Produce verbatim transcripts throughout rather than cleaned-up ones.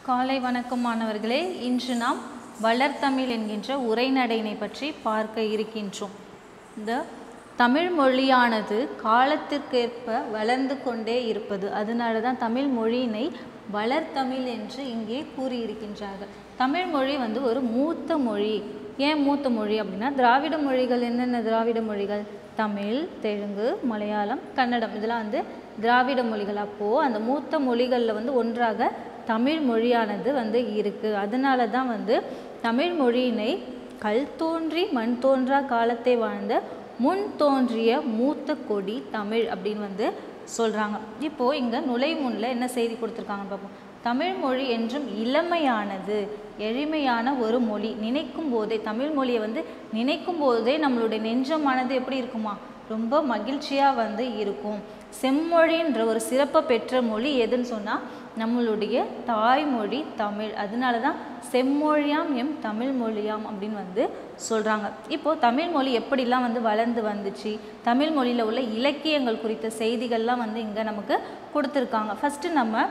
காலை வணக்கம் மாணவர்களே, இன்று நாம் வளர் தமிழ் என்கின்ற உரைநடையினை பற்றி பார்க்க இருக்கின்றோம். இந்த தமிழ் மொழியானது காலத்திற்கேற்ப வளர்ந்து கொண்டே இருப்பது, அதனால தான் தமிழ் மொழியினை வளர் தமிழ் என்று இங்கே கூறியிருக்கின்றார்கள். தமிழ் மொழி வந்து ஒரு மூத்த மொழி. ஏன் மூத்த மொழி அப்படின்னா, திராவிட மொழிகள் என்னென்ன திராவிட மொழிகள்? தமிழ், தெலுங்கு, மலையாளம், கன்னடம், இதெல்லாம் வந்து திராவிட மொழிகள். அப்போது அந்த மூத்த மொழிகளில் வந்து ஒன்றாக தமிழ் மொழியானது வந்து இருக்குது. அதனால தான் வந்து தமிழ் மொழியினை கல் தோன்றி மண் தோன்றா காலத்தை வாழ்ந்த முன் தோன்றிய மூத்த கொடி தமிழ் அப்படின்னு வந்து சொல்கிறாங்க. இப்போது இங்கே நுழைமுன்னில் என்ன செய்தி கொடுத்துருக்காங்கன்னு பார்ப்போம். தமிழ் மொழி என்றும் இளமையானது, எளிமையான ஒரு மொழி. நினைக்கும் போதே தமிழ் மொழியை வந்து நினைக்கும் போதே நம்மளுடைய நெஞ்சமானது எப்படி இருக்குமா? ரொம்ப மகிழ்ச்சியாக வந்து இருக்கும். செம்மொழின்ற ஒரு சிறப்பை பெற்ற மொழி எதுன்னு சொன்னால் நம்மளுடைய தாய்மொழி தமிழ். அதனால தான் செம்மொழியாம் எம் தமிழ் மொழியாம் அப்படின்னு வந்து சொல்கிறாங்க. இப்போது தமிழ் மொழி எப்படிலாம் வந்து வளர்ந்து வந்துச்சு, தமிழ் மொழியில் உள்ள இலக்கியங்கள் குறித்த செய்திகள்லாம் வந்து இங்கே நமக்கு கொடுத்துருக்காங்க. ஃபஸ்ட்டு நம்ம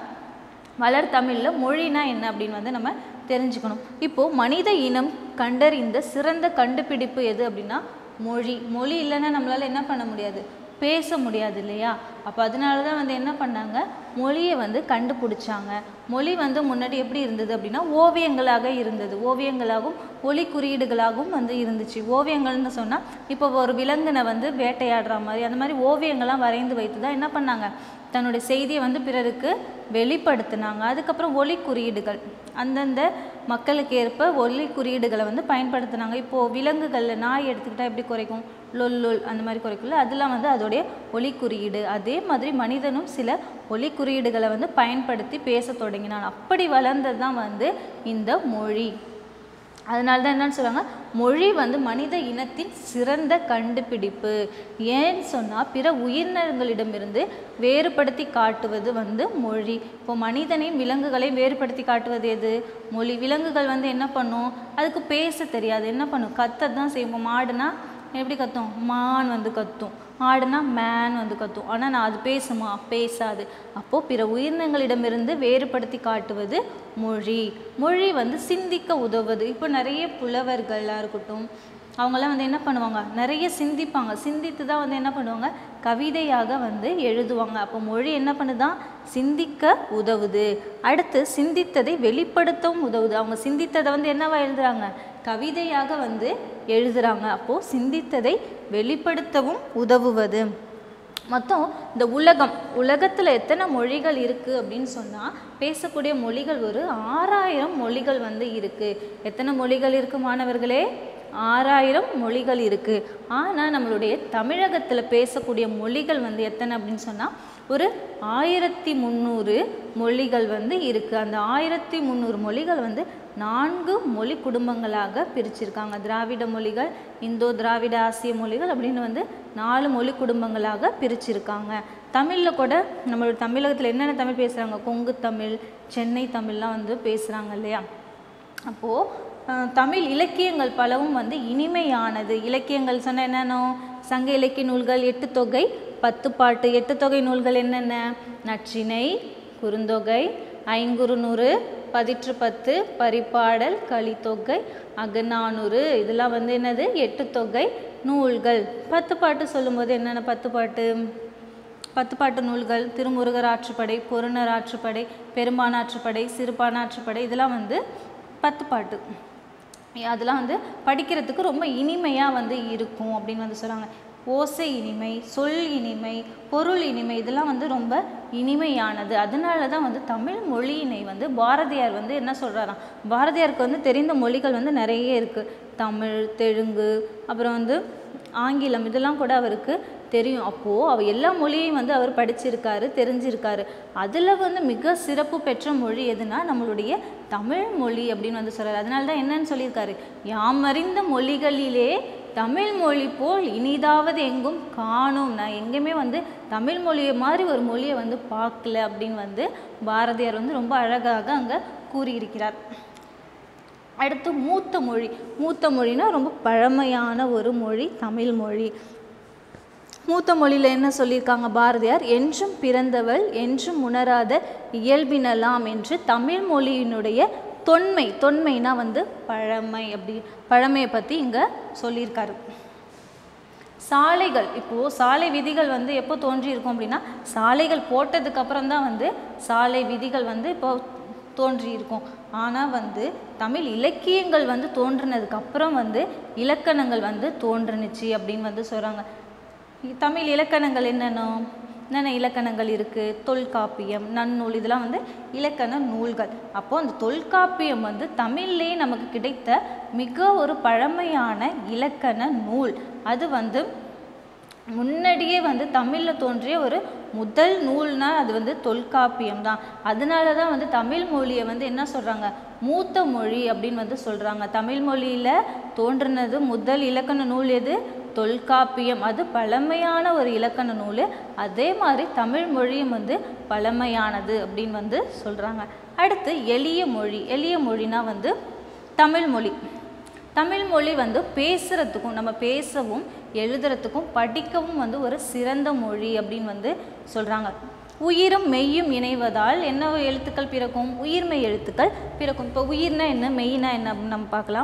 வளர் தமிழில் மொழினா என்ன அப்படின்னு வந்து நம்ம தெரிஞ்சுக்கணும். இப்போது மனித இனம் கண்டறிந்த சிறந்த கண்டுபிடிப்பு எது அப்படின்னா மொழி. மொழி இல்லைன்னா நம்மளால் என்ன பண்ண முடியாது? பேச முடியாது இல்லையா? அப்போ அதனால தான் வந்து என்ன பண்ணாங்க, மொழியை வந்து கண்டுபிடிச்சாங்க. மொழி வந்து முன்னாடி எப்படி இருந்தது அப்படின்னா ஓவியங்களாக இருந்தது. ஓவியங்களாகவும் ஒலி குறியீடுகளாகவும் வந்து இருந்துச்சு. ஓவியங்கள்னு சொன்னால் இப்போ ஒரு விலங்கினை வந்து வேட்டையாடுற மாதிரி அந்த மாதிரி ஓவியங்கள்லாம் வரைந்து வைத்து தான் என்ன பண்ணாங்க, தன்னுடைய செய்தியை வந்து பிறருக்கு வெளிப்படுத்தினாங்க. அதுக்கப்புறம் ஒலி குறியீடுகள், அந்தந்த மக்களுக்கு ஏற்ப ஒலி குறியீடுகளை வந்து பயன்படுத்தினாங்க. இப்போது விலங்குகளில் நாய் எடுத்துக்கிட்டால் எப்படி குறைக்கும்? லொல் லொல் அந்த மாதிரி குறைக்கும்ல, அதெல்லாம் வந்து அதோடைய ஒலி குறியீடு. அதே மாதிரி மனிதனும் சில ஒலி குறியீடுகளை வந்து பயன்படுத்தி பேச தொடங்கினான். அப்படி வளர்ந்தது தான் வந்து இந்த மொழி. அதனால தான் என்னன்னு சொல்லுவாங்க, மொழி வந்து மனித இனத்தின் சிறந்த கண்டுபிடிப்பு. ஏன்னு சொன்னால் பிற உயிரினங்களிடமிருந்து வேறுபடுத்தி காட்டுவது வந்து மொழி. இப்போ மனிதனையும் விலங்குகளையும் வேறுபடுத்தி காட்டுவது எது? மொழி. விலங்குகள் வந்து என்ன பண்ணும்? அதுக்கு பேச தெரியாது. என்ன பண்ணும்? கத்த தான் செய்வோம். மாடுனா எப்படி கத்தும்? மான் வந்து கத்தும். ஆடுனா மேன் வந்து கத்தும். ஆனால் நான் அது பேசுமா? பேசாது. அப்போது பிற உயிரினங்களிடமிருந்து வேறுபடுத்தி காட்டுவது மொழி. மொழி வந்து சிந்திக்க உதவுது. இப்போ நிறைய புலவர்களாக இருக்கட்டும், அவங்களாம் வந்து என்ன பண்ணுவாங்க, நிறைய சிந்திப்பாங்க. சிந்தித்து தான் வந்து என்ன பண்ணுவாங்க, கவிதையாக வந்து எழுதுவாங்க. அப்போ மொழி என்ன பண்ணுதான்? சிந்திக்க உதவுது. அடுத்து சிந்தித்ததை வெளிப்படுத்தவும் உதவுது. அவங்க சிந்தித்ததை வந்து என்னவா எழுதுறாங்க? கவிதையாக வந்து எழுதுகிறாங்க. அப்போது சிந்தித்ததை வெளிப்படுத்தவும் உதவுவது. மொத்தம் இந்த உலகம் உலகத்தில் எத்தனை மொழிகள் இருக்குது அப்படின்னு சொன்னால் பேசக்கூடிய மொழிகள் ஒரு ஆறாயிரம் மொழிகள் வந்து இருக்குது. எத்தனை மொழிகள் இருக்குது மாணவர்களே? ஆறாயிரம் மொழிகள் இருக்குது. ஆனால் நம்மளுடைய தமிழகத்தில் பேசக்கூடிய மொழிகள் வந்து எத்தனை அப்படின்னு சொன்னால் ஒரு ஆயிரத்தி முந்நூறு மொழிகள் வந்து இருக்குது. அந்த ஆயிரத்தி முந்நூறு மொழிகள் வந்து நான்கு மொழி குடும்பங்களாக பிரிச்சிருக்காங்க. திராவிட மொழிகள், இந்தோ திராவிட ஆசிய மொழிகள் அப்படின்னு வந்து நாலு மொழி குடும்பங்களாக பிரிச்சிருக்காங்க. தமிழில் கூட நம்மளோட தமிழகத்தில் என்னென்ன தமிழ் பேசுகிறாங்க? கொங்கு தமிழ், சென்னை தமிழ்லாம் வந்து பேசுகிறாங்க இல்லையா? அப்போது தமிழ் இலக்கியங்கள் பலவும் வந்து இனிமையானது. இலக்கியங்கள் சொன்ன என்னென்னோ சங்க இலக்கிய நூல்கள், எட்டு தொகை, பத்து பாட்டு. எட்டு தொகை நூல்கள் என்னென்ன? நற்றிணை, குறுந்தொகை, ஐங்குறுநூறு, பதிற்று பத்து, பரிபாடல், கலித்தொகை, அகநானூறு, இதெல்லாம் வந்து என்னது? எட்டு தொகை நூல்கள். பத்து பாட்டு சொல்லும்போது என்னென்ன பத்து பாட்டு? பத்து பாட்டு நூல்கள் திருமுருகர் ஆற்றுப்படை, பொருணர் ஆற்றுப்படை, பெரும்பான் ஆற்றுப்படை, சிறுபான் ஆற்றுப்படை, இதெல்லாம் வந்து பத்து பாட்டு. அதெல்லாம் வந்து படிக்கிறதுக்கு ரொம்ப இனிமையாக வந்து இருக்கும் அப்படின்னு வந்து சொல்கிறாங்க. ஓசை இனிமை, சொல் இனிமை, பொருள் இனிமை, இதெல்லாம் வந்து ரொம்ப இனிமையானது. அதனால தான் வந்து தமிழ் மொழியினை வந்து பாரதியார் வந்து என்ன சொல்கிறாராம், பாரதியாருக்கு வந்து தெரிந்த மொழிகள் வந்து நிறைய இருக்குது. தமிழ், தெலுங்கு, அப்புறம் வந்து ஆங்கிலம், இதெல்லாம் கூட அவருக்கு தெரியும். அப்போது அவர் எல்லா மொழியையும் வந்து அவர் படிச்சிருக்காரு, தெரிஞ்சிருக்காரு. அதில் வந்து மிக சிறப்பு பெற்ற மொழி எதுனா நம்மளுடைய தமிழ் மொழி அப்படின்னு வந்து சொல்கிறார். அதனால தான் என்னன்னு சொல்லியிருக்காரு, யாமறிந்த மொழிகளிலே தமிழ் மொழி போல் இனிதாவது எங்கும் காணும். நான் எங்கேயுமே வந்து தமிழ் மொழியை மாதிரி ஒரு மொழியை வந்து பார்க்கல அப்படின்னு வந்து பாரதியார் வந்து ரொம்ப அழகாக அங்கே கூறியிருக்கிறார். அடுத்து மூத்த மொழி. மூத்த மொழினா ரொம்ப பழமையான ஒரு மொழி தமிழ் மொழி. மூத்த மொழியில் என்ன சொல்லியிருக்காங்க பாரதியார், என்றும் பிறந்தவள் என்றும் உணராத இயல்பினலாம் என்று தமிழ் மொழியினுடைய தொன்மை, தொன்மைனா வந்து பழமை, அப்படி பழமையை பற்றி இங்கே சொல்லியிருக்காரு. சாலைகள், இப்போது சாலை விதிகள் வந்து எப்போ தோன்றியிருக்கும் அப்படின்னா, சாலைகள் போட்டதுக்கப்புறம் தான் வந்து சாலை விதிகள் வந்து இப்போ தோன்றியிருக்கும். ஆனால் வந்து தமிழ் இலக்கியங்கள் வந்து தோன்றினதுக்கப்புறம் வந்து இலக்கணங்கள் வந்து தோன்றுனுச்சு அப்படின்னு வந்து சொல்கிறாங்க. தமிழ் இலக்கணங்கள் என்னென்ன என்னென்ன இலக்கணங்கள் இருக்குது? தொல்காப்பியம், நன்னூல், இதெல்லாம் வந்து இலக்கண நூல்கள். அப்போது அந்த தொல்காப்பியம் வந்து தமிழ்லேயே நமக்கு கிடைத்த மிக ஒரு பழமையான இலக்கண நூல். அது வந்து முன்னாடியே வந்து தமிழில் தோன்றிய ஒரு முதல் நூல்னால் அது வந்து தொல்காப்பியம் தான். அதனால தான் வந்து தமிழ் மொழியை வந்து என்ன சொல்கிறாங்க, மூத்த மொழி அப்படின்னு வந்து சொல்கிறாங்க. தமிழ் மொழியில் தோன்றினது முதல் இலக்கண நூல் எது? தொல்காப்பியம். அது பழமையான ஒரு இலக்கண நூல். அதே மாதிரி தமிழ் மொழியும் வந்து பழமையானது அப்படின்னு வந்து சொல்கிறாங்க. அடுத்து எளிய மொழி. எளிய மொழினா வந்து தமிழ் மொழி. தமிழ் மொழி வந்து பேசுகிறதுக்கும், நம்ம பேசவும் எழுதுறதுக்கும் படிக்கவும் வந்து ஒரு சிறந்த மொழி அப்படின்னு வந்து சொல்கிறாங்க. உயிரும் மெய்யும் இணைவதால் என்ன எழுத்துக்கள் பிறக்கும்? உயிர்மெய் எழுத்துக்கள் பிறக்கும். இப்போ உயிர்னா என்ன, மெய்னா என்ன அப்படின்னு நம்ம பார்க்கலாம்.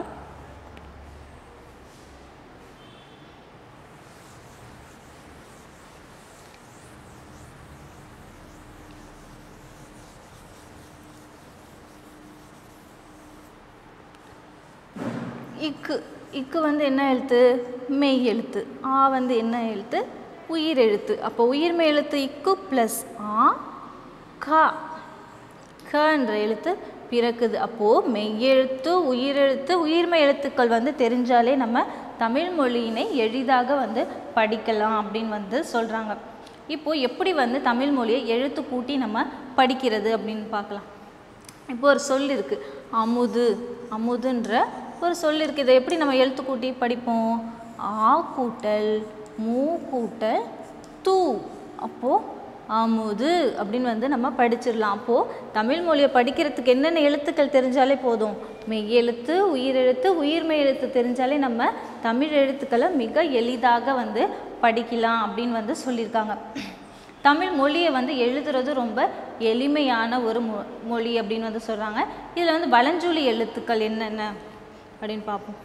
இக்கு, இக்கு வந்து என்ன எழுத்து? மெய் எழுத்து. ஆ வந்து என்ன எழுத்து? உயிர் எழுத்து. அப்போ உயிர்மெய் எழுத்து இக்கு ப்ளஸ் ஆ கா, கன்ற எழுத்து பிறக்குது. அப்போது மெய்யெழுத்து, உயிரெழுத்து, உயிர்மெய் எழுத்துக்கள் வந்து தெரிஞ்சாலே நம்ம தமிழ் மொழியினை எளிதாக வந்து படிக்கலாம் அப்படின்னு வந்து சொல்கிறாங்க. இப்போது எப்படி வந்து தமிழ் மொழியை எழுத்து கூட்டி நம்ம படிக்கிறது அப்படின்னு பார்க்கலாம். இப்போ ஒரு சொல் இருக்குது, அமுது. அமுதுன்ற ஒரு சொல் இருக்குது. இதை எப்படி நம்ம எழுத்து கூட்டி படிப்போம்? ஆ கூட்டல் மூ கூட்டல் தூ. அப்போது அமுது அப்படின்னு வந்து நம்ம படிச்சிடலாம். அப்போது தமிழ் மொழியை படிக்கிறதுக்கு என்னென்ன எழுத்துக்கள் தெரிஞ்சாலே போதும். மெய் எழுத்து, உயிரெழுத்து, உயிர்மெய் எழுத்து தெரிஞ்சாலே நம்ம தமிழ் எழுத்துக்களை மிக எளிதாக வந்து படிக்கலாம் அப்படின்னு வந்து சொல்லியிருக்காங்க. தமிழ் மொழியை வந்து எழுதுறது ரொம்ப எளிமையான ஒரு மொ மொழி அப்படின்னு வந்து சொல்கிறாங்க. இதில் வந்து வலஞ்சொலி எழுத்துக்கள் என்னென்ன அப்படின்னு பார்ப்போம்.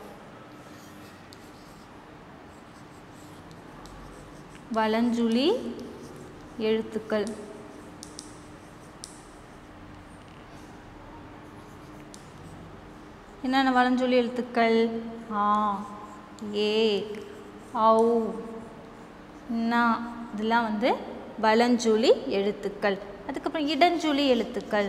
வலஞ்சொலி எழுத்துக்கள் என்னென்ன வலஞ்சொலி எழுத்துக்கள்? ஆ, ஏ, ஔ, நா, இதெல்லாம் வந்து வலஞ்சொலி எழுத்துக்கள். அதுக்கப்புறம் இடஞ்சொலி எழுத்துக்கள்.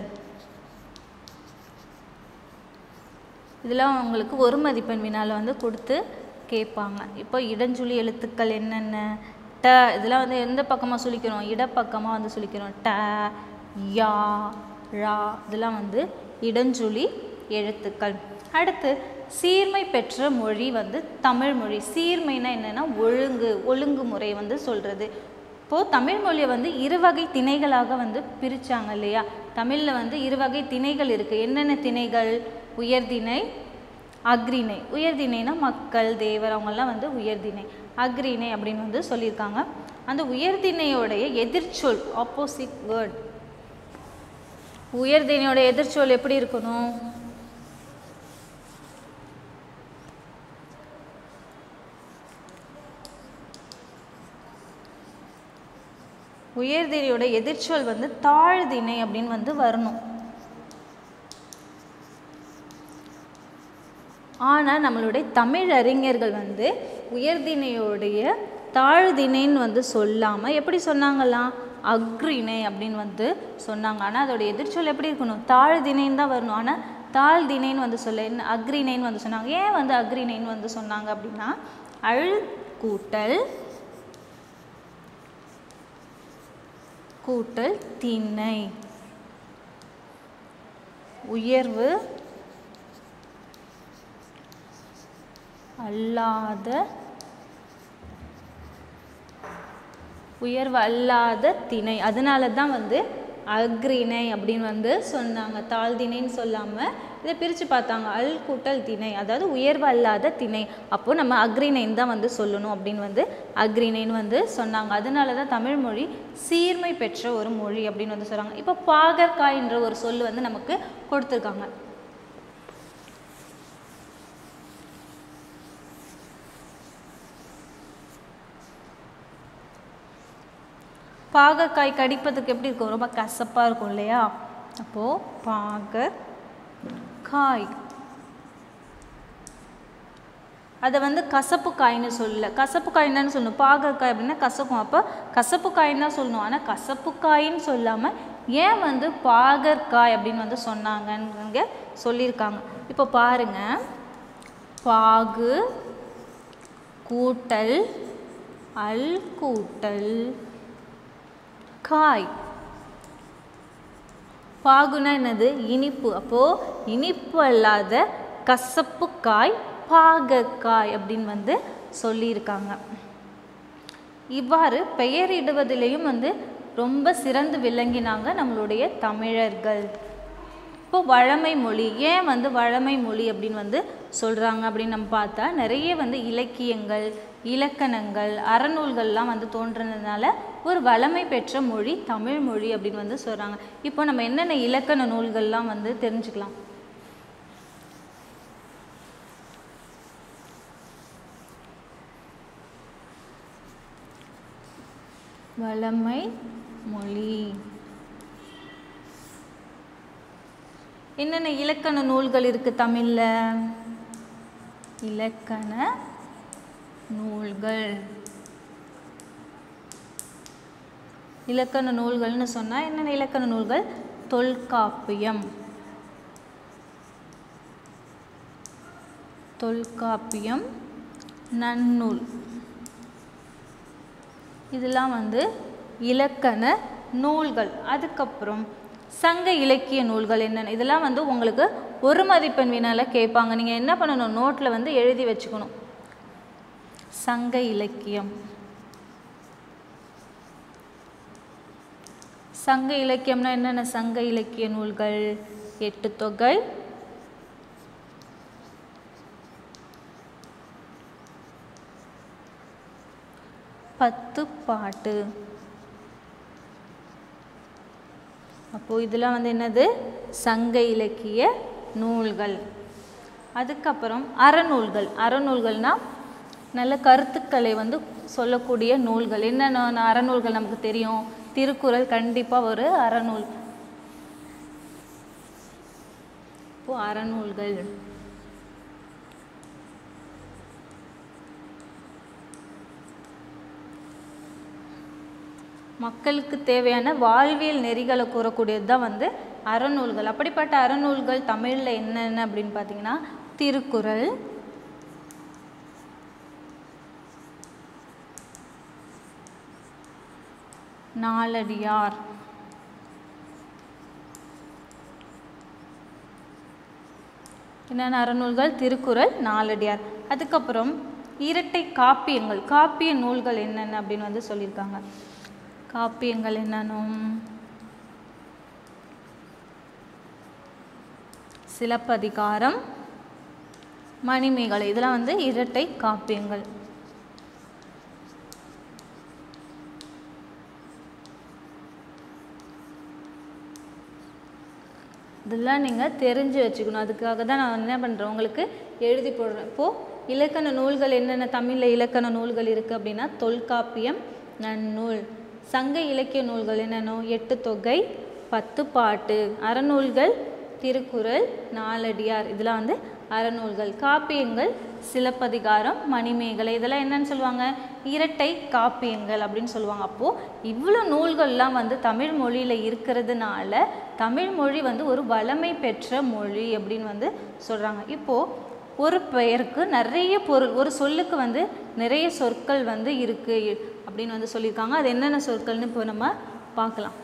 இதெல்லாம் உங்களுக்கு ஒரு மதிப்பெண் வினால வந்து கொடுத்து கேட்பாங்க. இப்போ இடஞ்சொலி எழுத்துக்கள் என்னென்ன? ட, இதெல்லாம் வந்து எந்த பக்கமாக சொல்லிக்கிறோம்? இடப்பக்கமாக வந்து சொல்லிக்கிறோம். ட, யா, ரா, இதெல்லாம் வந்து இடஞ்சொலி எழுத்துக்கள். அடுத்து சீர்மை பெற்ற மொழி வந்து தமிழ் மொழி. சீர்மைனா என்னென்னா ஒழுங்கு, ஒழுங்குமுறை வந்து சொல்கிறது. இப்போது தமிழ் மொழியை வந்து இருவகை திணைகளாக வந்து பிரித்தாங்க இல்லையா? தமிழில் வந்து இருவகை திணைகள் இருக்குது. என்னென்ன திணைகள்? உயர்திணை, அக்ரிணை. உயர்திணைனா மக்கள், தேவர், அவங்கெல்லாம் வந்து உயர்திணை. அக்ரிணை அப்படின்னு வந்து சொல்லியிருக்காங்க. அந்த உயர்திணையோடைய எதிர்ச்சொல், ஆப்போசிட் வேர்ட். உயர்திணையோட எதிர்ச்சொல் எப்படி இருக்கணும்? உயர்திணையோட எதிர்ச்சொல் வந்து தாழ்திணை அப்படின்னு வந்து வரணும். ஆனால் நம்மளுடைய தமிழ் அறிஞர்கள் வந்து உயர்திணையோடைய தாழ்திணைன்னு வந்து சொல்லாமல் எப்படி சொன்னாங்களாம்? அக்ரிணை அப்படின்னு வந்து சொன்னாங்க. ஆனால் அதோடைய எதிர்ச்சொல் எப்படி இருக்கணும்? தாழ்திணைன்னு தான் வரணும். ஆனால் தாழ்திணைன்னு வந்து சொல்ல என்ன அக்ரிணைன்னு வந்து சொன்னாங்க. ஏன் வந்து அக்ரிணைன்னு வந்து சொன்னாங்க அப்படின்னா, அழ் கூட்டல் கூட்டல் திணை, உயர்வு அல்லாத உயர்வு அல்லாத திணை. அதனால தான் வந்து அக்ரிணை அப்படின்னு வந்து சொன்னாங்க. தாழ்திணைன்னு சொல்லாமல் இதை பிரித்து பார்த்தாங்க. அல் கூட்டல் திணை, அதாவது உயர்வு அல்லாத திணை. அப்போது நம்ம அக்ரிணைன்னு தான் வந்து சொல்லணும் அப்படின்னு வந்து அக்ரிணைன்னு வந்து சொன்னாங்க. அதனால தான் தமிழ் மொழி சீர்மை பெற்ற ஒரு மொழி அப்படின்னு வந்து சொல்கிறாங்க. இப்போ பாகற்காய் என்ற ஒரு சொல் வந்து நமக்கு கொடுத்துருக்காங்க. பாகற்காய் கடிப்பதுக்கு எப்படி இருக்கும்? ரொம்ப கசப்பாக இருக்கும் இல்லையா? அப்போது பாகற்காய் அதை வந்து கசப்பு காய்ன்னு சொல்லல. கசப்பு காய்ன்னு தானே சொல்லணும். பாகற்காய் அப்படின்னா கசக்கும். அப்போ கசப்பு காயின்னு தான் சொல்லணும். ஆனால் கசப்பு காயின்னு சொல்லாமல் ஏன் வந்து பாகற்காய் அப்படின்னு வந்து சொன்னாங்கன்னு சொல்லியிருக்காங்க. இப்போ பாருங்க, பாகு கூட்டல் அல் கூட்டல் காய். பாகுனா என்னது? இனிப்பு. அப்போது இனிப்பு அல்லாத கசப்பு காய் பாகற்காய் அப்படின்னு வந்து சொல்லியிருக்காங்க. இவ்வாறு பெயரிடுவதிலையும் வந்து ரொம்ப சிறந்து விளங்கினாங்க நம்மளுடைய தமிழர்கள். இப்போ வழமை மொழி, ஏன் வந்து வழமை மொழி அப்படின்னு வந்து சொல்கிறாங்க அப்படின்னு நம்ம பார்த்தா, நிறைய வந்து இலக்கியங்கள், இலக்கணங்கள், அறநூல்கள்லாம் வந்து தோன்றினதுனால ஒரு வளமை பெற்ற மொழி தமிழ் மொழி அப்படின்னு வந்து சொல்கிறாங்க. இப்போ நம்ம என்னென்ன இலக்கண நூல்கள்லாம் வந்து தெரிஞ்சுக்கலாம். வளமை மொழி என்னென்ன இலக்கண நூல்கள் இருக்குது தமிழில்? இலக்கண நூல்கள். இலக்கண நூல்கள்னு சொன்னால் என்னென்ன இலக்கண நூல்கள்? தொல்காப்பியம், தொல்காப்பியம், நன்னூல், இதெல்லாம் வந்து இலக்கண நூல்கள். அதுக்கப்புறம் சங்க இலக்கிய நூல்கள் என்னென்ன? இதெல்லாம் வந்து உங்களுக்கு ஒரு மதிப்பெண் வினால கேட்பாங்க. நீங்கள் என்ன பண்ணணும்? நோட்டில் வந்து எழுதி வச்சுக்கணும். சங்க இலக்கியம், சங்க இலக்கியம்னா என்னென்ன சங்க இலக்கிய நூல்கள்? எட்டு தொகை, பத்து பாட்டு. அப்போது இதெல்லாம் வந்து என்னது? சங்க இலக்கிய நூல்கள். அதுக்கப்புறம் அறநூல்கள். அறநூல்கள்னால் நல்ல கருத்துக்களை வந்து சொல்லக்கூடிய நூல்கள். என்னென்ன அறநூல்கள் நமக்கு தெரியும்? திருக்குறள் கண்டிப்பாக ஒரு அறநூல். இப்போ அறநூல்கள். மக்களுக்கு தேவையான வாழ்வியல் நெறிகளை கூறக்கூடியது தான் வந்து அறநூல்கள். அப்படிப்பட்ட அறநூல்கள் தமிழில் என்னென்ன அப்படின்னு பார்த்தீங்கன்னா, திருக்குறள், நாலடியார், என்னென்ன அறநூல்கள்? திருக்குறள், நாலடியார். அதுக்கப்புறம் இரட்டை காப்பியங்கள். காப்பிய நூல்கள் என்னென்ன அப்படின்னு வந்து சொல்லியிருக்காங்க. காப்பியங்கள் என்னன்னும் சிலப்பதிகாரம், மணிமேகலை, இதெல்லாம் வந்து இரட்டை காப்பியங்கள். இதெல்லாம் நீங்கள் தெரிஞ்சு வச்சுக்கணும். அதுக்காக தான் நான் என்ன பண்ணுறேன், உங்களுக்கு எழுதி போடுறேன். இப்போது இலக்கண நூல்கள் என்னென்ன தமிழில் இலக்கண நூல்கள் இருக்குது அப்படின்னா, தொல்காப்பியம், நன்னூல். சங்க இலக்கிய நூல்கள் என்னென்ன? எட்டு தொகை, பத்து பாட்டு. அறநூல்கள் திருக்குறள், நாலடியார், இதெல்லாம் வந்து அறநூல்கள். காப்பியங்கள் சிலப்பதிகாரம், மணிமேகலை, இதெல்லாம் என்னன்னு சொல்லுவாங்க? இரட்டை காப்பியங்கள் அப்படின்னு சொல்லுவாங்க. அப்போது இவ்வளோ நூல்கள்லாம் வந்து தமிழ் மொழியில் இருக்கிறதுனால தமிழ் மொழி வந்து ஒரு வளமை பெற்ற மொழி அப்படின்னு வந்து சொல்கிறாங்க. இப்போது ஒரு பெயருக்கு நிறைய பொருள், ஒரு சொல்லுக்கு வந்து நிறைய சொற்கள் வந்து இருக்குது அப்படின்னு வந்து சொல்லியிருக்காங்க. அது என்னென்ன சொற்கள்னு இப்போ நம்ம பார்க்கலாம்.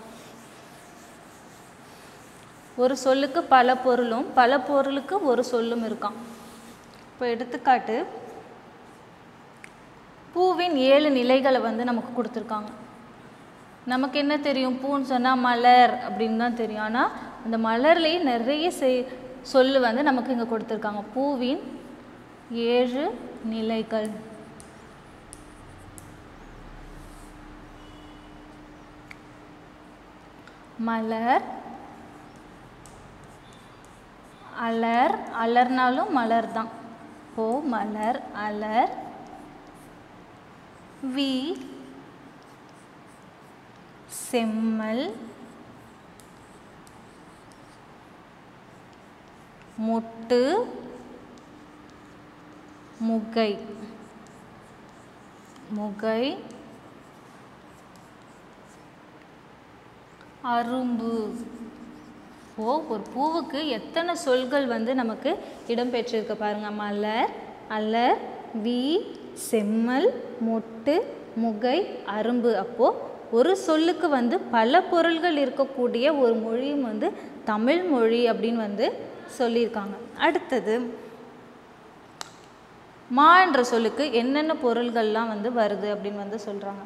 ஒரு சொல்லுக்கு பல பொருளும் பல பொருளுக்கு ஒரு சொல்லும் இருக்கான். இப்போ எடுத்துக்காட்டு, பூவின் ஏழு நிலைகளை வந்து நமக்கு கொடுத்துருக்காங்க. நமக்கு என்ன தெரியும்? பூன்னு சொன்னால் மலர் அப்படின்னு தான் தெரியும். ஆனால் அந்த மலர்லேயே நிறைய செய் சொல்லு வந்து நமக்கு இங்கே கொடுத்துருக்காங்க. பூவின் ஏழு நிலைகள். மலர், அலர், அலர்னாலும் மலர் தான். போ மலர், அலர், வி செம்மல், மொட்டு, முகை. முகை, அரும்பு. ஓ ஒரு பூவுக்கு எத்தனை சொல்கள் வந்து நமக்கு இடம்பெற்றிருக்கு பாருங்க. மலர், அலர், வி செம்மல், மொட்டு, முகை, அரும்பு. அப்போது ஒரு சொல்லுக்கு வந்து பல பொருள்கள் இருக்கக்கூடிய ஒரு மொழியும் வந்து தமிழ் மொழி அப்படின்னு வந்து சொல்லியிருக்காங்க. அடுத்தது மா என்ற சொல்லுக்கு என்னென்ன பொருள்கள்லாம் வந்து வருது அப்படின்னு வந்து சொல்கிறாங்க.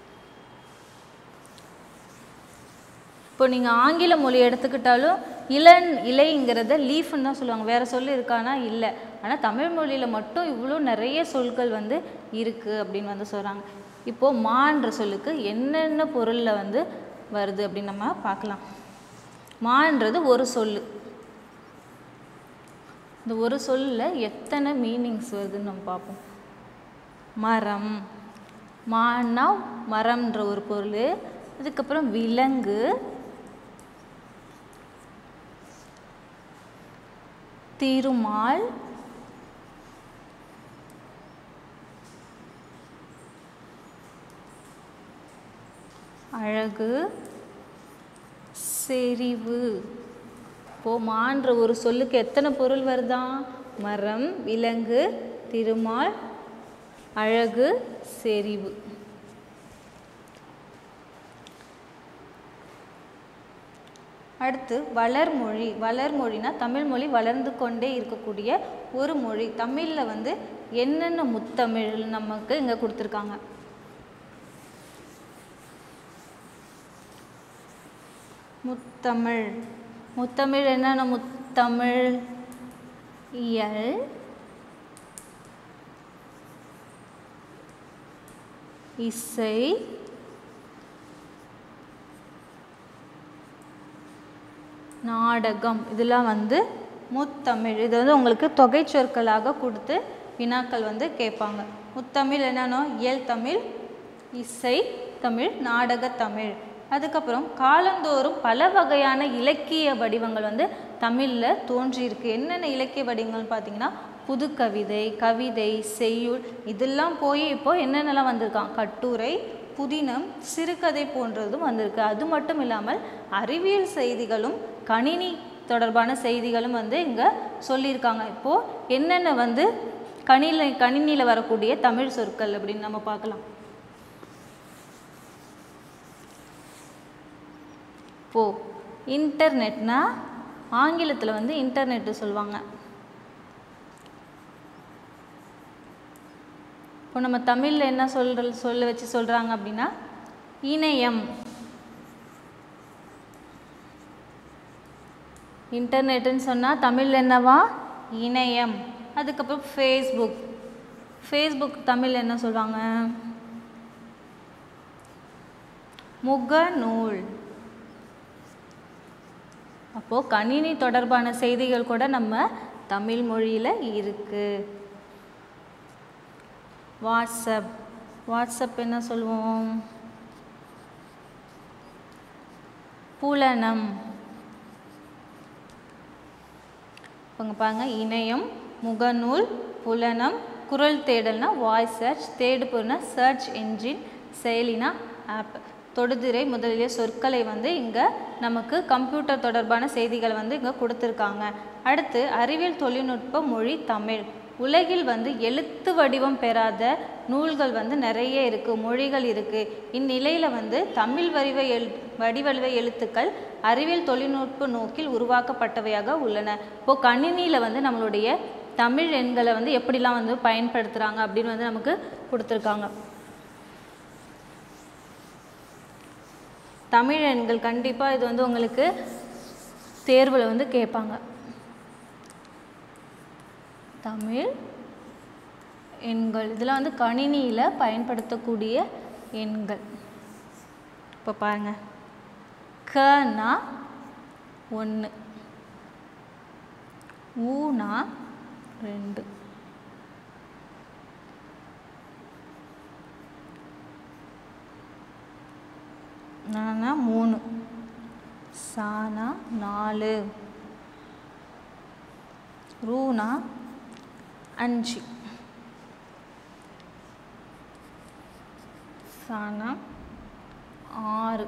இப்போ நீங்கள் ஆங்கில மொழி எடுத்துக்கிட்டாலும் இளன் இலைங்கிறத லீஃப்னு தான் சொல்லுவாங்க. வேறு சொல் இருக்கானா? இல்லை. ஆனால் தமிழ் மொழியில் மட்டும் இவ்வளோ நிறைய சொல்கள் வந்து இருக்குது அப்படின்னு வந்து சொல்கிறாங்க. இப்போது மான்ற சொல்லுக்கு என்னென்ன பொருளில் வந்து வருது அப்படின்னு நம்ம பார்க்கலாம். மான்றது ஒரு சொல். இந்த ஒரு சொல்லில் எத்தனை மீனிங்ஸ் வருதுன்னு நம்ம பார்ப்போம். மரம், மான்னா மரம்ன்ற ஒரு பொருள். அதுக்கப்புறம் விலங்கு, திருமால், அழகு, செறிவு. இப்போது மான்ற ஒரு சொல்லுக்கு எத்தனை பொருள் வருதான்? மரம், விலங்கு, திருமால், அழகு, செறிவு. அடுத்து வளர்மொழி. வளர்மொழினா தமிழ் மொழி வளர்ந்து கொண்டே இருக்கக்கூடிய ஒரு மொழி. தமிழில் வந்து என்னென்ன முத்தமிழ் நமக்கு இங்கே கொடுத்துருக்காங்க. முத்தமிழ். முத்தமிழ் என்னென்ன முத்தமிழ்? இயல், இசை, நாடகம். இதெல்லாம் வந்து முத்தமிழ். இது வந்து உங்களுக்கு தொகை சொற்களாக கொடுத்து வினாக்கள் வந்து கேட்பாங்க. முத்தமிழ் என்னன்னா இயல் தமிழ், இசை தமிழ், நாடக தமிழ். அதுக்கப்புறம் காலந்தோறும் பல வகையான இலக்கிய வடிவங்கள் வந்து தமிழில் தோன்றியிருக்கு. என்னென்ன இலக்கிய வடிவங்கள்னு பார்த்தீங்கன்னா புதுக்கவிதை, கவிதை, செய்யுள் இதெல்லாம் போய் இப்போது என்னென்னலாம் வந்திருக்கான்? கட்டுரை, புதினம், சிறுகதை போன்றதும் வந்திருக்கு. அது மட்டும் இல்லாமல் அறிவியல் செய்திகளும் கணினி தொடர்பான செய்திகளும் வந்து இங்கே சொல்லியிருக்காங்க. இப்போது என்னென்ன வந்து கணினி கணினியில் வரக்கூடிய தமிழ் சொற்கள் அப்படின்னு நம்ம பார்க்கலாம். இப்போது இன்டர்நெட்னா ஆங்கிலத்தில் வந்து இன்டர்நெட்டு சொல்லுவாங்க. இப்போ நம்ம தமிழில் என்ன சொல்ற சொல்ல வச்சு சொல்கிறாங்க அப்படின்னா இணையம். இன்டர்நெட்டுன்னு சொன்னால் தமிழில் என்னவா? இணையம். அதுக்கப்புறம் ஃபேஸ்புக். ஃபேஸ்புக் தமிழில் என்ன சொல்லுவாங்க? முகநூல். அப்போது கணினி தொடர்பான செய்திகள் கூட நம்ம தமிழ் மொழியில் இருக்குது. வாட்ஸ்அப். வாட்ஸ்அப் என்ன சொல்லுவோம்? புலனம். இவங்க பாருங்க, இணையம், முகநூல், புலனம், குரல் தேடல்னா வாய்ஸ் சர்ச், தேடு பொருள்னா சர்ச் என்ஜின், செயலினா ஆப். தொடுதிரை முதலிய சொற்களை வந்து இங்கே நமக்கு கம்ப்யூட்டர் தொடர்பான செய்திகள் வந்து இங்கே கொடுத்துருக்காங்க. அடுத்து அறிவியல் தொழில்நுட்ப மொழி தமிழ். உலகில் வந்து எழுத்து வடிவம் பெறாத நூல்கள் வந்து நிறைய இருக்குது, மொழிகள் இருக்குது. இந்நிலையில் வந்து தமிழ் வடிவ எழு வடிவழிவ எழுத்துக்கள் அறிவியல் தொழில்நுட்ப நோக்கில் உருவாக்கப்பட்டவையாக உள்ளன. இப்போது கணினியில் வந்து நம்மளுடைய தமிழ் எண்களை வந்து எப்படிலாம் வந்து பயன்படுத்துகிறாங்க அப்படின்னு வந்து நமக்கு கொடுத்துருக்காங்க. தமிழ் எண்கள் கண்டிப்பாக இது வந்து உங்களுக்கு தேர்வில் வந்து கேட்பாங்க. தமிழ் எண்கள் இதெல்லாம் வந்து கணினியில் பயன்படுத்தக்கூடிய எண்கள். இப்போ பாருங்கள், கனா ஒன்று, ஊனா ரெண்டு, நானா மூணு, சானா நாலு, ரூனா அஞ்சு, சானா ஆறு,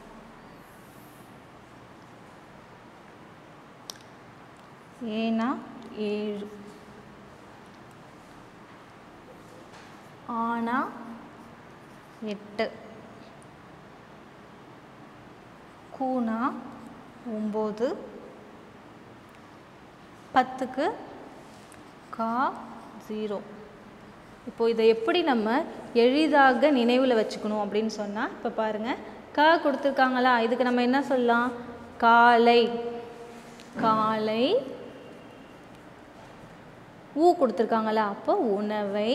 ஏனா ஏழு, ஆனா எட்டு, கூனா ஒம்பது, பத்துக்கு கா ஜீரோ. இப்போ இதை எப்படி நம்ம எளிதாக நினைவில் வச்சுக்கணும் அப்படின்னு சொன்னால், இப்போ பாருங்கள், க கொடுத்துருக்காங்களா, இதுக்கு நம்ம என்ன சொல்லலாம்? காலை. காலை. ஊ கொடுத்துருக்காங்களா, அப்போ உணவை.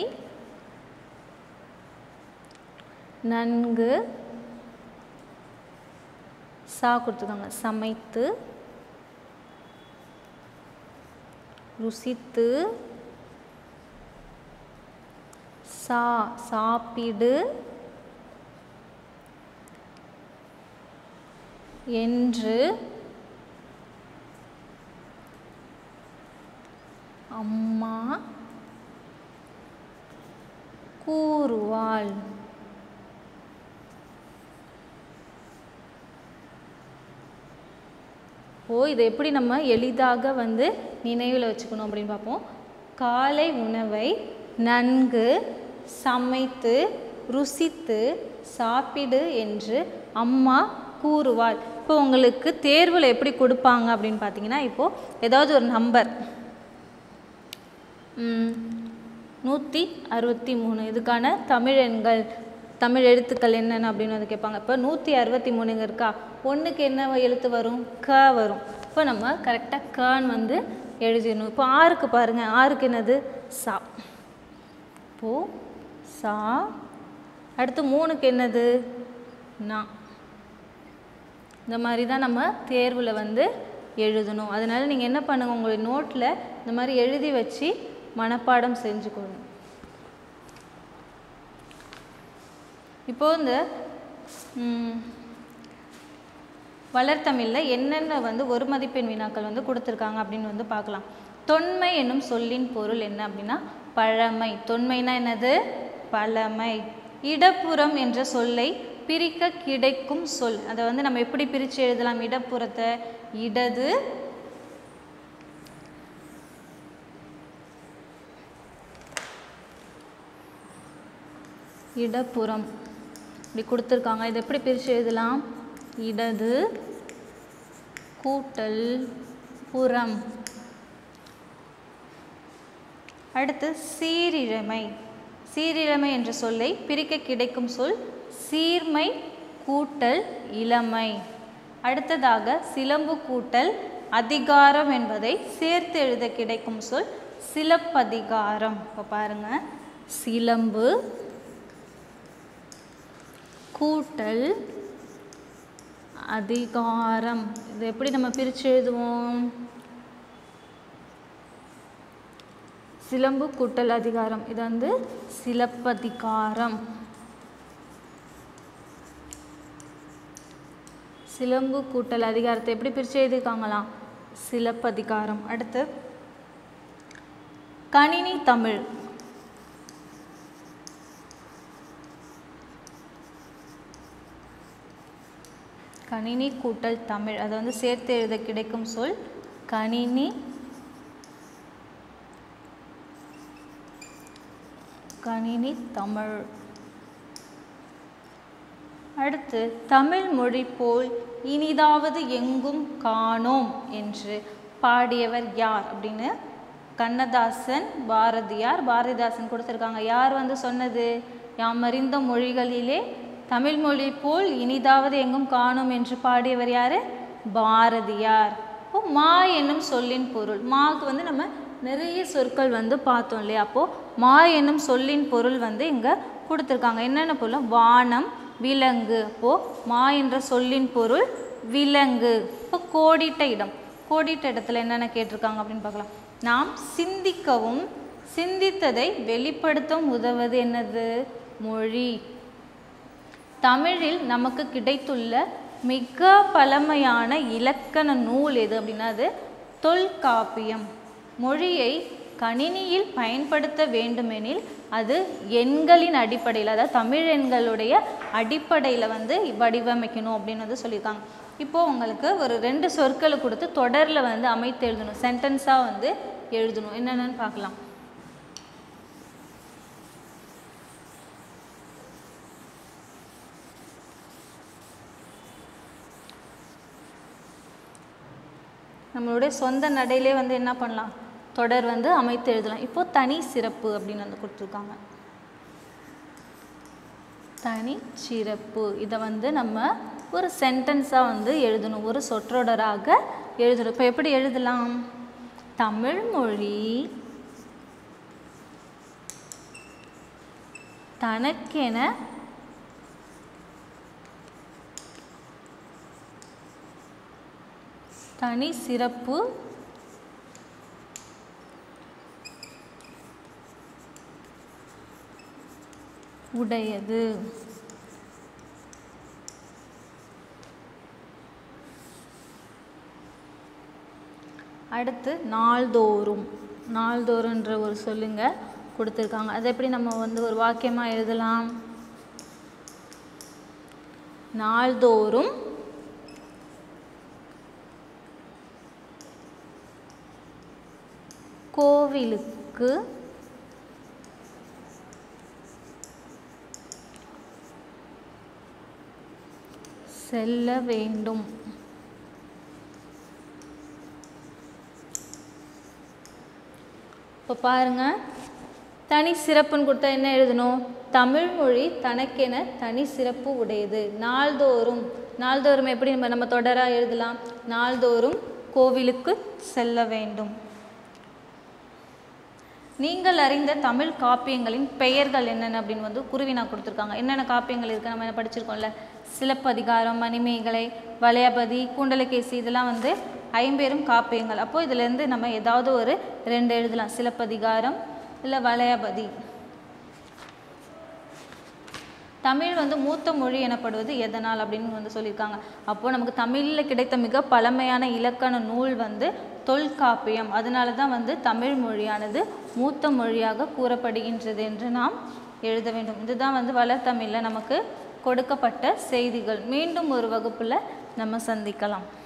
நன்கு. சா கொடுத்துருக்காங்க, சமைத்து. ருசித்து. சா சாப்பிடு. என்று. அம்மா கூறுவாள். ஓ இதை எப்படி நம்ம எளிதாக வந்து நினைவில் வச்சுக்கணும் அப்படின்னு பார்ப்போம். காலை உணவை நன்கு சமைத்து ருசித்து சாப்பிடு என்று அம்மா கூறுவாள். இப்போ உங்களுக்கு தேர்வில் எப்படி கொடுப்பாங்க அப்படின்னு பார்த்தீங்கன்னா, இப்போது ஏதாவது ஒரு நம்பர் நூற்றி அறுபத்தி மூணு இதுக்கான தமிழ் எண்கள் தமிழ் எழுத்துக்கள் என்னென்ன அப்படின்னு வந்து கேட்பாங்க. இப்போ நூற்றி அறுபத்தி மூணுங்க இருக்கா, ஒன்றுக்கு என்ன எழுத்து வரும்? க வரும். இப்போ நம்ம கரெக்டாக கன்னு வந்து எழுதிடணும். இப்போ ஆறுக்கு பாருங்கள், ஆறுக்கு என்னது? சா. இப்போது சா. அடுத்து மூணுக்கு என்னது? நா. இந்த மாதிரி தான் நம்ம தேர்வில் வந்து எழுதணும். அதனால் நீங்கள் என்ன பண்ணுங்கள், உங்களுடைய நோட்டில் இந்த மாதிரி எழுதி வச்சு மனப்பாடம் செஞ்சுக்கணும். இப்போது இந்த வளர்த்தமிழில் என்னென்ன வந்து ஒரு மதிப்பெண் வினாக்கள் வந்து கொடுத்துருக்காங்க அப்படின்னு வந்து பார்க்கலாம். தொன்மை என்னும் சொல்லின் பொருள் என்ன அப்படின்னா பழமை. தொன்மைனா என்னது? பழமை. இடப்புறம் என்ற சொல்லை பிரிக்க கிடைக்கும் சொல். அதை வந்து நம்ம எப்படி பிரித்து எழுதலாம்? இடப்புறத்தை இடது இடப்புறம் இப்படி கொடுத்துருக்காங்க. இதை எப்படி பிரித்து எழுதலாம்? இடது கூட்டல் புறம். அடுத்து சீரிழமை. சீரிழமை என்ற சொல்லை பிரிக்க கிடைக்கும் சொல் சீர்மை கூட்டல் இளமை. அடுத்ததாக சிலம்பு கூட்டல் அதிகாரம் என்பதை சேர்த்து எழுத கிடைக்கும் சொல் சிலப்பதிகாரம். இப்போ பாருங்கள், சிலம்பு கூட்டல் அதிகாரம். இது எப்படி நம்ம பிரித்து எழுதுவோம்? சிலம்பு கூட்டல் அதிகாரம், இது வந்து சிலப்பதிகாரம். சிலம்பு கூட்டல் அதிகாரத்தை எப்படி பிரித்து எழுதியிருக்காங்களாம்? சிலப்பதிகாரம். அடுத்து கணினி தமிழ். கணினி கூட்டல் தமிழ், அதை வந்து சேர்த்து எழுத கிடைக்கும் சொல் கணினி கணினி தமிழ். அடுத்து தமிழ் மொழி போல் இனிதாவது எங்கும் காணோம் என்று பாடியவர் யார் அப்படின்னு கண்ணதாசன், பாரதியார். பாரதிதாசன் கொடுத்துருக்காங்க. யார் வந்து சொன்னது? யாம் அறிந்த மொழிகளிலே தமிழ் மொழி போல் இனிதாவது எங்கும் காணோம் என்று பாடியவர் யார்? பாரதியார். இப்போ மா என்னும் சொல்லின் பொருள், மாவுக்கு வந்து நம்ம நிறைய சொற்கள் வந்து பார்த்தோம் இல்லையா? அப்போது மா என்னும் சொல்லின் பொருள் வந்து இங்கே கொடுத்துருக்காங்க. என்னென்ன பொருள்? வானம், விலங்கு. அப்போது மா என்ற சொல்லின் பொருள் விலங்கு. இப்போ கோடிட்ட இடம், கோடிட்ட இடத்துல என்னென்ன கேட்டிருக்காங்க அப்படின்னு பார்க்கலாம். நாம் சிந்திக்கவும் சிந்தித்ததை வெளிப்படுத்தவும் உதவுவது என்னது? மொழி. தமிழில் நமக்கு கிடைத்துள்ள மிக பழமையான இலக்கண நூல் எது அப்படின்னா அது தொல்காப்பியம். மொழியை கணினியில் பயன்படுத்த வேண்டுமெனில் அது எண்களின் அடிப்படையில், அதாவது தமிழ் எண்களுடைய அடிப்படையில் வந்து வடிவமைக்கணும் அப்படின்னு வந்து சொல்லியிருக்காங்க. இப்போது உங்களுக்கு ஒரு ரெண்டு சொற்களை கொடுத்து தொடரில் வந்து அமைத்து எழுதணும், சென்டென்ஸாக வந்து எழுதணும். என்னென்னு பார்க்கலாம். நம்மளுடைய சொந்த நடையிலே வந்து என்ன பண்ணலாம், தொடர் வந்து அமைத்து எழுதலாம். இப்போது தனி சிறப்பு அப்படின்னு வந்து கொடுத்துருக்காங்க. தனி சிறப்பு இதை வந்து நம்ம ஒரு சென்டென்ஸாக வந்து எழுதணும், ஒரு சொற்றொடராக எழுதணும். இப்போ எப்படி எழுதலாம்? தமிழ் மொழி தனக்கென தனி சிறப்பு உடையது. அடுத்து நாள்தோறும், நாள்தோறுன்ற ஒரு சொல்லுங்க கொடுத்துருக்காங்க. அதை எப்படி நம்ம வந்து ஒரு வாக்கியமாக எழுதலாம்? நாள்தோறும் கோவிலுக்கு செல்ல வேண்டும். இப்போ பாருங்க, தனி சிறப்புன்னு கொடுத்தா என்ன எழுதணும்? தமிழ் மொழி தனக்கென தனி சிறப்பு உடையது. நாள்தோறும், நாள்தோறும் எப்படி நம்ம நம்ம தொடராக எழுதலாம்? நாள்தோறும் கோவிலுக்கு செல்ல வேண்டும். நீங்கள் அறிந்த தமிழ் காப்பியங்களின் பெயர்கள் என்னென்ன அப்படின்னு வந்து குருவினா கொடுத்துருக்காங்க. என்னென்ன காப்பியங்கள் இருக்குது நம்ம என்ன படிச்சிருக்கோம்ல? சிலப்பதிகாரம், மணிமேகலை, வளையாபதி, குண்டலகேசி, இதெல்லாம் வந்து ஐம்பெரும் காப்பியங்கள். அப்போது இதிலேருந்து நம்ம ஏதாவது ஒரு ரெண்டு எழுதலாம், சிலப்பதிகாரம் இல்லை வளையாபதி. தமிழ் வந்து மூத்த மொழி எனப்படுவது எதனால் அப்படின்னு வந்து சொல்லியிருக்காங்க. அப்போது நமக்கு தமிழில் கிடைத்த மிக பழமையான இலக்கண நூல் வந்து தொல்காப்பியம். அதனால தான் வந்து தமிழ் மொழியானது மூத்த மொழியாக கூறப்படுகின்றது என்று நாம் எழுத வேண்டும். இதுதான் வந்து வளர் தமிழில் நமக்கு கொடுக்கப்பட்ட செய்திகள். மீண்டும் ஒரு வகுப்பில் நம்ம சந்திக்கலாம்.